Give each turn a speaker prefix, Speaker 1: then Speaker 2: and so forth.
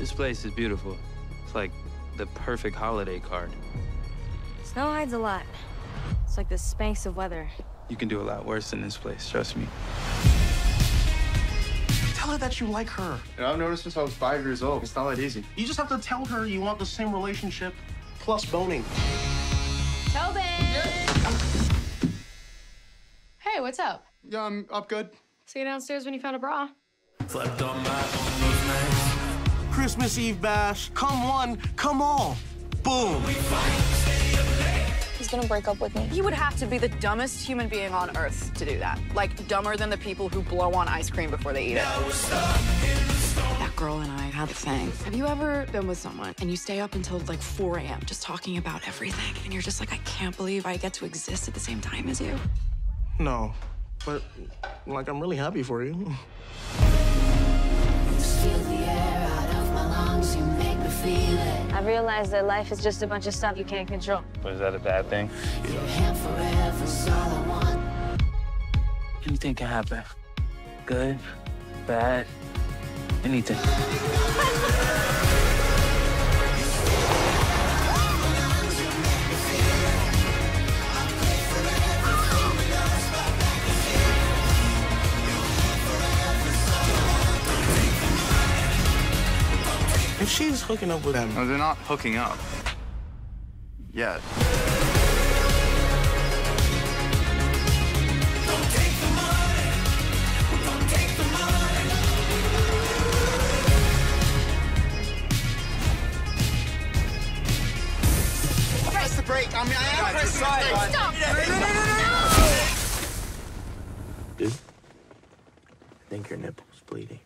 Speaker 1: This place is beautiful. It's like the perfect holiday card.
Speaker 2: Snow hides a lot. It's like the Spanx of weather.
Speaker 1: You can do a lot worse than this place, trust me.
Speaker 3: Tell her that you like her.
Speaker 4: You know, I've noticed since I was 5 years old. It's not that easy.
Speaker 3: You just have to tell her you want the same relationship plus boning.
Speaker 5: Tobin! Hey, what's up?
Speaker 4: Yeah, I'm up good.
Speaker 5: See you downstairs when you found a bra.
Speaker 3: Christmas Eve bash. Come one, come all. Boom.
Speaker 6: He's gonna break up with me.
Speaker 7: You would have to be the dumbest human being on Earth to do that. Like, dumber than the people who blow on ice cream before they eat it. That girl and I had a thing. Have you ever been with someone and you stay up until like 4 a.m. just talking about everything, and you're just like, I can't believe I get to exist at the same time as you?
Speaker 3: No, but like I'm really happy for you.
Speaker 2: I realized that life is just a bunch of stuff you can't control.
Speaker 1: Was that a bad thing? Anything can happen. Good, bad, anything.
Speaker 3: If she's hooking up with him.
Speaker 4: No, they're not hooking up. Yet.
Speaker 3: Press the brake. I am pressing the brake.
Speaker 5: Stop!
Speaker 3: Dude, I think your nipple's bleeding.